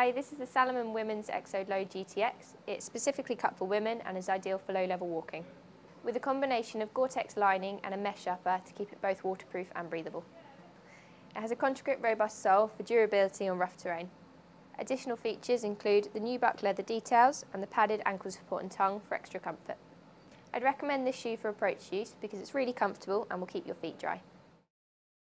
Hi, this is the Salomon Women's Exode Low GTX. It's specifically cut for women and is ideal for low-level walking, with a combination of Gore-Tex lining and a mesh upper to keep it both waterproof and breathable. It has a contra-grip robust sole for durability on rough terrain. Additional features include the nubuck leather details and the padded ankle support and tongue for extra comfort. I'd recommend this shoe for approach use because it's really comfortable and will keep your feet dry.